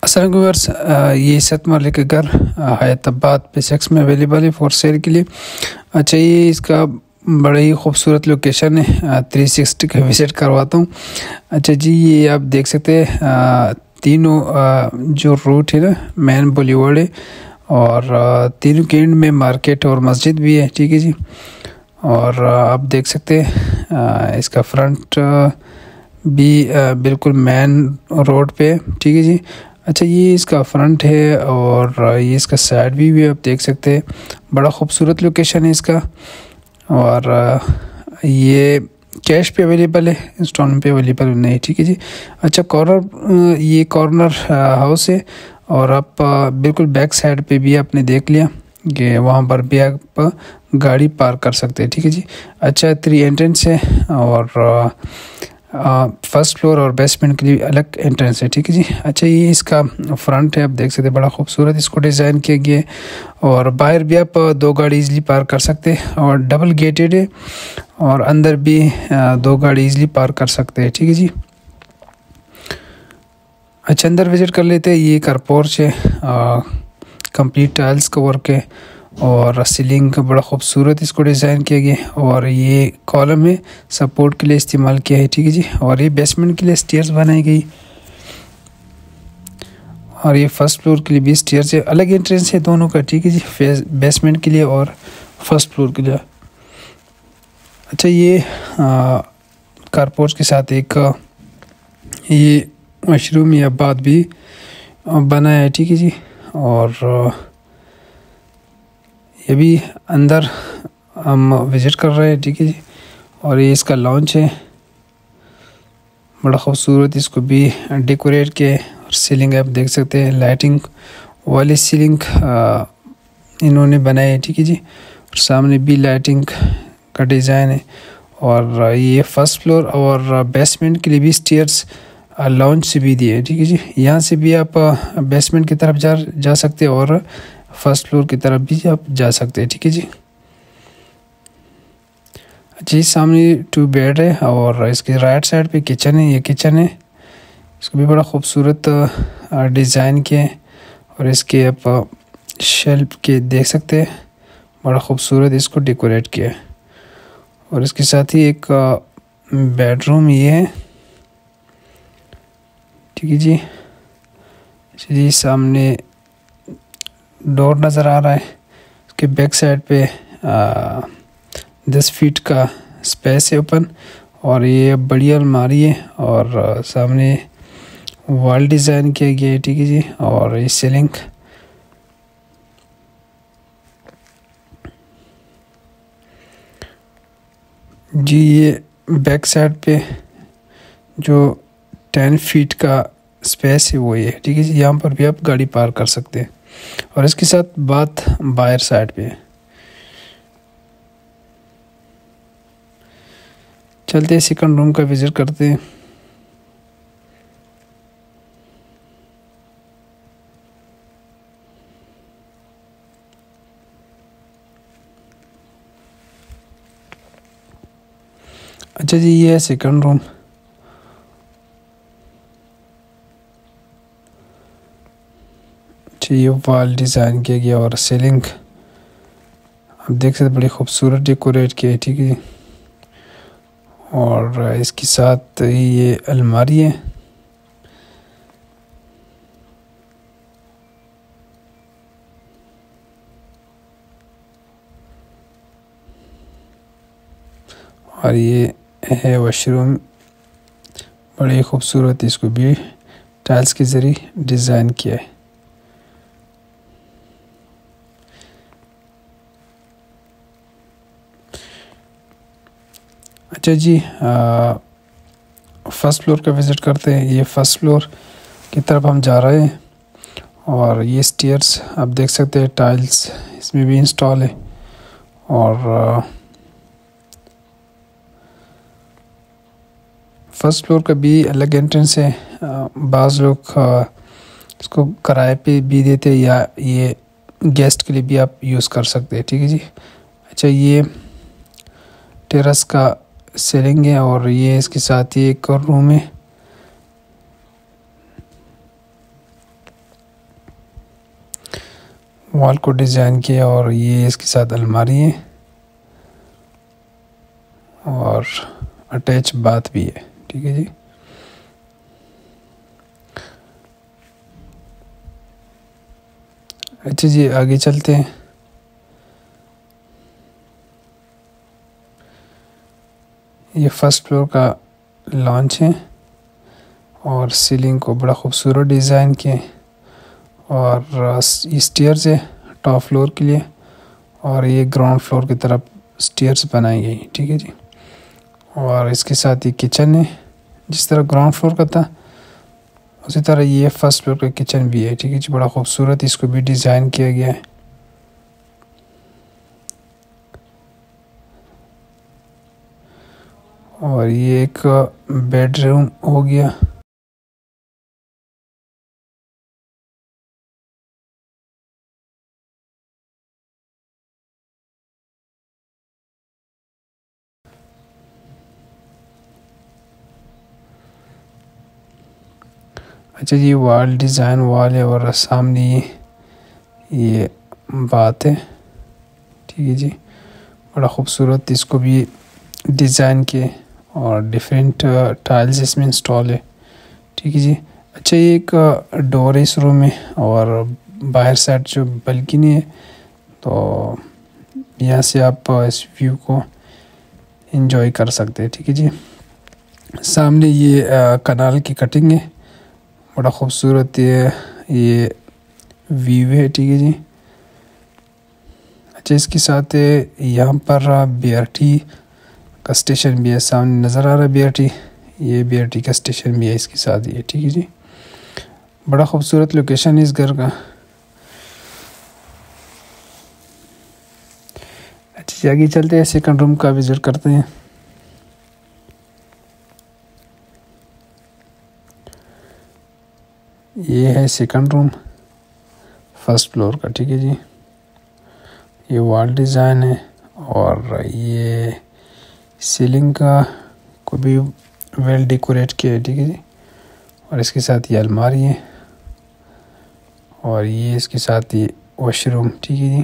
अस्सलाम व्यूअर्स, ये 7 माले के घर हैदराबाद पे में अवेलेबल है फॉर सेल के लिए। अच्छा, ये इसका बड़ा ही खूबसूरत लोकेशन है। 360 का विज़िट करवाता हूँ। अच्छा जी, ये आप देख सकते हैं तीनों जो रूट है ना, मेन बॉलीवुड है और तीनों के एंड में मार्केट और मस्जिद भी है। ठीक है जी। और आप देख सकते हैं इसका फ्रंट भी बिल्कुल मेन रोड पे है। ठीक है जी। अच्छा, ये इसका फ्रंट है और ये इसका साइड भी आप देख सकते हैं। बड़ा खूबसूरत लोकेशन है इसका। और ये कैश पे अवेलेबल है, इंस्टॉलमेंट पे अवेलेबल नहीं। ठीक है जी। अच्छा, ये कॉर्नर हाउस है और आप बिल्कुल बैक साइड पे भी आपने देख लिया कि वहाँ पर भी आप गाड़ी पार्क कर सकते हैं। ठीक है जी। अच्छा, 3 एंट्रेंस है और फर्स्ट फ्लोर और बेसमेंट के लिए अलग एंट्रेंस है। ठीक है जी। अच्छा, ये इसका फ्रंट है, आप देख सकते हैं। बड़ा खूबसूरत इसको डिज़ाइन किया गया है और बाहर भी आप 2 गाड़ी इजीली पार्क कर सकते हैं और डबल गेटेड है और अंदर भी 2 गाड़ी इजीली पार्क कर सकते हैं। ठीक है जी। अच्छा, अंदर विज़िट कर लेते हैं। ये कार पोर्च है, कंप्लीट टाइल्स का वर्क है और सीलिंग का बड़ा खूबसूरत इसको डिज़ाइन किया गया और ये कॉलम है, सपोर्ट के लिए इस्तेमाल किया है। ठीक है जी। और ये बेसमेंट के लिए स्टेयर्स बनाई गई और ये फर्स्ट फ्लोर के लिए भी स्टेयर्स है। अलग एंट्रेंस है दोनों का। ठीक है जी, बेसमेंट के लिए और फर्स्ट फ्लोर के लिए। अच्छा, ये कारपोर्च के साथ एक ये मशरूम या बात भी बना है। ठीक है जी। और ये भी अंदर हम विज़िट कर रहे हैं। ठीक है जी। और ये इसका लॉन्च है, बड़ा खूबसूरत इसको भी डेकोरेट किया है और सीलिंग आप देख सकते हैं, लाइटिंग वाली सीलिंग इन्होंने बनाई है। ठीक है जी। और सामने भी लाइटिंग का डिज़ाइन है और ये फर्स्ट फ्लोर और बेसमेंट के लिए भी स्टेयर्स लॉन्च से भी दिए है। ठीक है जी। यहाँ से भी आप बेसमेंट की तरफ जा सकते हैं और फर्स्ट फ्लोर की तरफ भी आप जा सकते हैं। ठीक है जी। जी, सामने 2 बेड है और इसके राइट साइड पे किचन है। ये किचन है, इसको भी बड़ा खूबसूरत डिज़ाइन किया है और इसके आप शेल्फ के देख सकते हैं, बड़ा खूबसूरत इसको डेकोरेट किया है। और इसके साथ ही एक बेडरूम ये है। ठीक है जी। जी, सामने डोर नज़र आ रहा है। इसके बैक साइड पे 10 फीट का स्पेस है ओपन और ये बड़ी अलमारी है और सामने वॉल डिज़ाइन किया गया है। ठीक है जी। और ये सीलिंग जी, ये बैक साइड पे जो 10 फीट का स्पेस है वो ये। ठीक है जी। यहाँ पर भी आप गाड़ी पार्क कर सकते हैं और इसके साथ बात बाहर साइड पे है। चलते हैं सेकंड रूम का विज़िट करते हैं। अच्छा जी, ये है सेकंड रूम। अच्छा, ये वॉल डिज़ाइन किया गया और सीलिंग आप देख सकते बड़ी खूबसूरत डेकोरेट किया है। ठीक है। और इसके साथ ये अलमारी है। और ये है वॉशरूम, बड़ी खूबसूरत इसको भी टाइल्स के ज़रिए डिज़ाइन किया है। अच्छा जी, फर्स्ट फ्लोर का विज़िट करते हैं। ये फर्स्ट फ्लोर की तरफ हम जा रहे हैं और ये स्टेयर्स आप देख सकते हैं, टाइल्स इसमें भी इंस्टॉल है और फर्स्ट फ्लोर का भी अलग एंट्रेंस है। बाज़ लोग इसको किराए पे भी देते हैं या ये गेस्ट के लिए भी आप यूज़ कर सकते हैं। ठीक है जी। अच्छा, ये टेरेस का सीलिंग है और ये इसके साथ ही एक और रूम है। वॉल को डिज़ाइन किया और ये इसके साथ अलमारी है और अटैच बाथ भी है। ठीक है जी। अच्छा जी, आगे चलते हैं। ये फर्स्ट फ्लोर का लॉन्च है और सीलिंग को बड़ा खूबसूरत डिज़ाइन किए और स्टेयर्स है टॉप फ्लोर के लिए और ये ग्राउंड फ्लोर की तरफ स्टेयर्स बनाई गई। ठीक है जी। और इसके साथ ये किचन है, जिस तरह ग्राउंड फ्लोर का था उसी तरह ये फर्स्ट फ्लोर का किचन भी है। ठीक है जी। बड़ा खूबसूरत इसको भी डिज़ाइन किया गया है। और ये एक बेडरूम हो गया। अच्छा जी, वॉल डिज़ाइन वॉल है और सामने ये बात है। ठीक है जी। बड़ा खूबसूरत इसको भी डिज़ाइन किए और डिफरेंट टाइल्स इसमें इंस्टॉल है। ठीक है जी। अच्छा, ये एक डोर है इस रूम में और बाहर साइड जो बालकनी है, तो यहाँ से आप इस व्यू को एंजॉय कर सकते हैं। ठीक है जी। सामने ये कनाल की कटिंग है, बड़ा खूबसूरत ये व्यू है। ठीक है जी। अच्छा, इसके साथ यहाँ पर BRT का स्टेशन भी है, सामने नज़र आ रहा है BRT। ये BRT का स्टेशन भी है इसके साथ ये। ठीक है जी। बड़ा खूबसूरत लोकेशन है इस घर का। अच्छा जी, आगे चलते हैं, सेकंड रूम का विजिट करते हैं। ये है सेकंड रूम फर्स्ट फ्लोर का। ठीक है जी। ये वॉल डिज़ाइन है और ये सीलिंग का को भी वेल डेकोरेट किया है। ठीक है जी। और इसके साथ ये अलमारी है और ये इसके साथ ये वॉशरूम। ठीक है जी।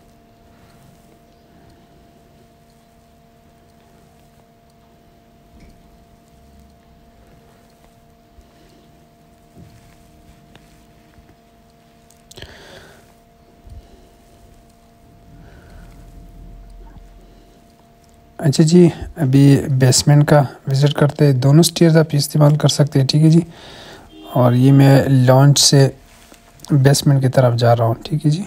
अच्छा जी, अभी बेसमेंट का विज़िट करते हैं। दोनों स्टेयर्स आप इस्तेमाल कर सकते हैं। ठीक है जी। और ये मैं लॉन्च से बेसमेंट की तरफ जा रहा हूँ। ठीक है जी।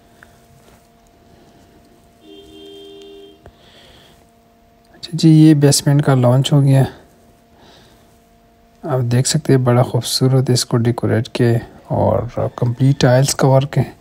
अच्छा जी, ये बेसमेंट का लॉन्च हो गया। आप देख सकते हैं बड़ा खूबसूरत इसको डेकोरेट किए और कंप्लीट टाइल्स का वर्क है।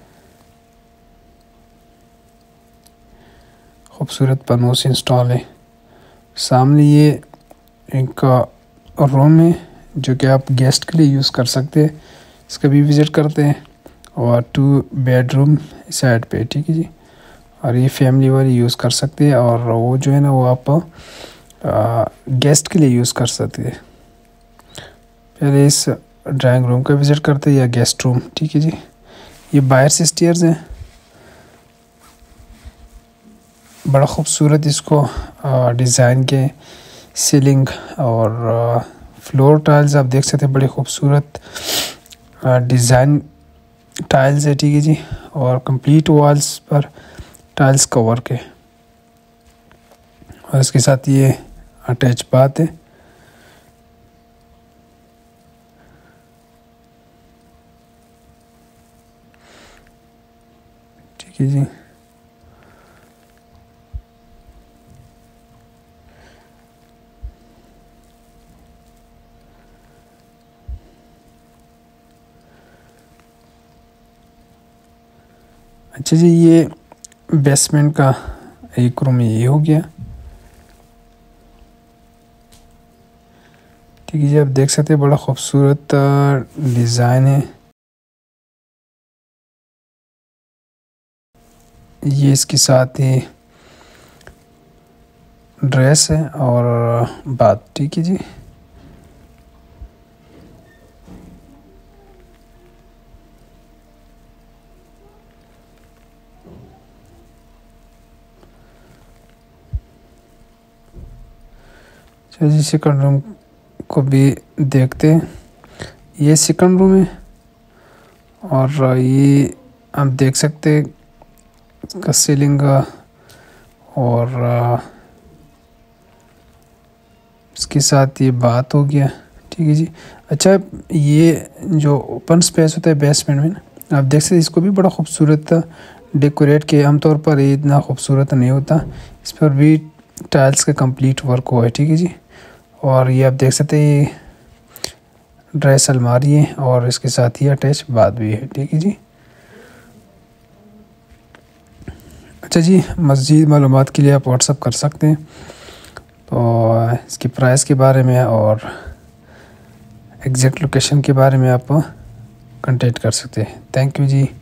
खूबसूरत पनोस इंस्टॉल है। सामने ये एक रूम है जो कि आप गेस्ट के लिए यूज़ कर सकते हैं, इसका भी विज़िट करते हैं। और 2 बेडरूम साइड पे। ठीक है जी। और ये फैमिली वाली यूज़ कर सकते हैं और वो जो है ना वो आप गेस्ट के लिए यूज़ कर सकते हैं। पहले इस ड्राइंग रूम का विज़िट करते हैं या गेस्ट रूम। ठीक है जी। ये बाहर से स्टेयर्स हैं, बड़ा खूबसूरत इसको डिज़ाइन के सीलिंग और फ्लोर टाइल्स आप देख सकते हैं, बड़े खूबसूरत डिज़ाइन टाइल्स है। ठीक है जी। और कंप्लीट वॉल्स पर टाइल्स का वर्क है और इसके साथ ये अटैच बाथ है। ठीक है जी। अच्छा जी, ये बेसमेंट का एक रूम ये हो गया। ठीक है जी। आप देख सकते हैं बड़ा खूबसूरत डिज़ाइन है। ये इसके साथ ही ड्रेस है और बाथ। ठीक है जी। जी सेकंड रूम को भी देखते हैं। ये सेकंड रूम है और ये आप देख सकते हैं इसका सीलिंग का और इसके साथ ये बात हो गया। ठीक है जी। अच्छा, ये जो ओपन स्पेस होता है बेसमेंट में ना, आप देख सकते इसको भी बड़ा खूबसूरत डेकोरेट किया। आमतौर पर ये इतना खूबसूरत नहीं होता, इस पर भी टाइल्स का कंप्लीट वर्क हुआ है। ठीक है जी। और ये आप देख सकते हैं ड्रेस अलमारी है और इसके साथ ही अटैच बाथ भी है। ठीक है जी। अच्छा जी, मज़ीद मालूमात के लिए आप व्हाट्सअप कर सकते हैं। तो इसकी प्राइस के बारे में और एग्जैक्ट लोकेशन के बारे में आप कांटेक्ट कर सकते हैं। Thank you ji.